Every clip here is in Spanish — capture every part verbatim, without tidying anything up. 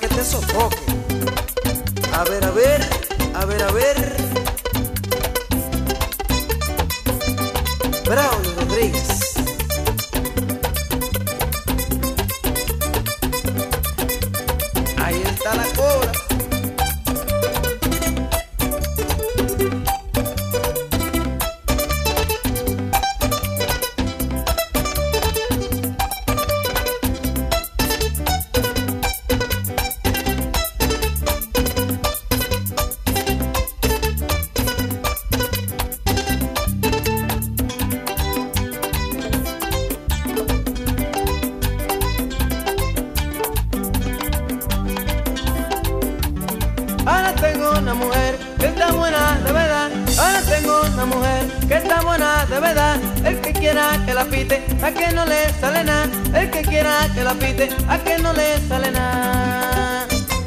que te sofoque. A ver, a ver, a ver, a ver. Braulio Rodríguez. Ahí está la cobra. Ahora tengo una mujer que está buena de verdad. Ahora tengo una mujer que está buena de verdad. El que quiera que la pite, a que no le sale nada. El que quiera que la pite, a que no le sale nada.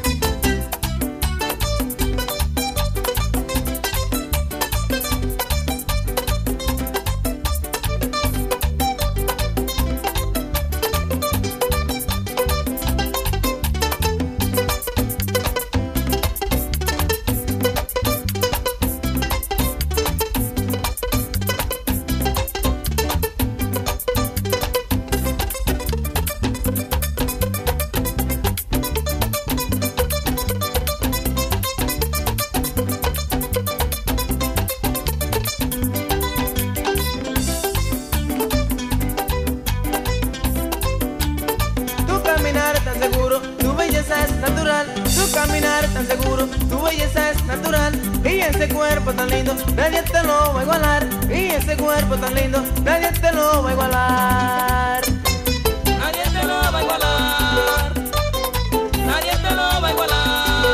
Tan seguro, tu belleza es natural. Tu caminar tan seguro, tu belleza es natural. Y ese cuerpo tan lindo, nadie te lo va a igualar. Y ese cuerpo tan lindo, nadie te lo va a igualar. Nadie te lo va a igualar. Nadie te lo va a igualar.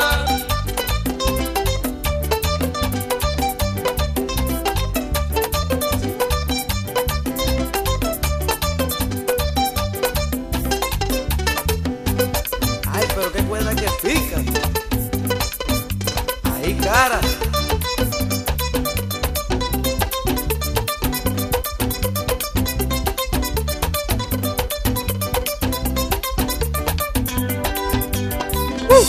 Pero qué cuerda que pica. Ahí, cara. Uh.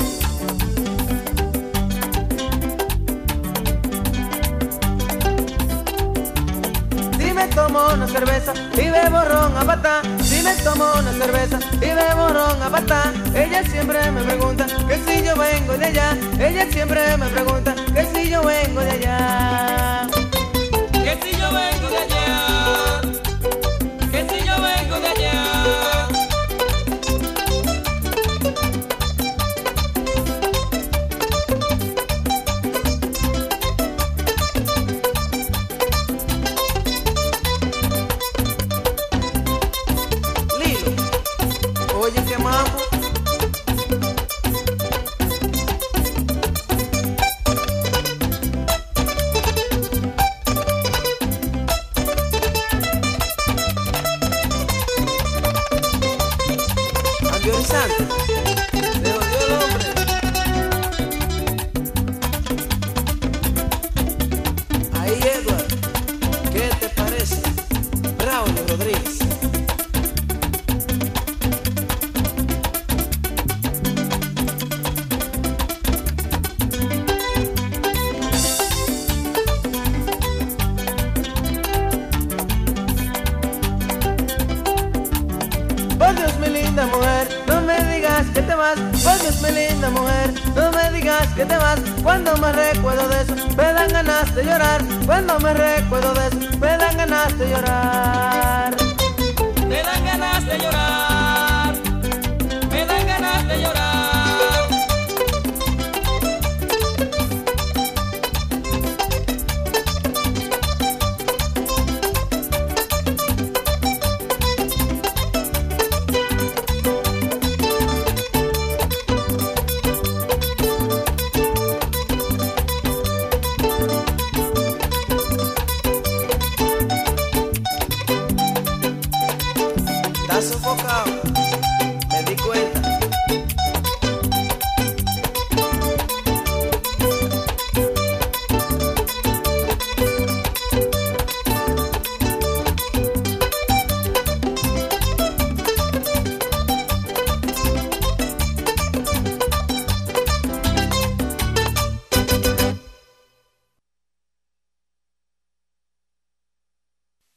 Si me tomo una cerveza y bebo ron a patá. Si me tomo una cerveza y bebo ron a patá. Ella siempre me pregunta que si yo vengo de allá. Ella siempre me pregunta que si yo vengo de allá. Que si yo vengo de allá. Que si yo vengo de allá. Oye, qué mambo. Horizonte, se volvió el hombre. Ahí, Edward, ¿qué te parece? Braulio Rodríguez. Por Dios, mi linda mujer, no me digas que te vas. Por Dios, mi linda mujer, no me digas que te vas. Cuando me recuerdo de eso, me dan ganas de llorar. Cuando me recuerdo de eso, me dan ganas de llorar. Me dan ganas de llorar.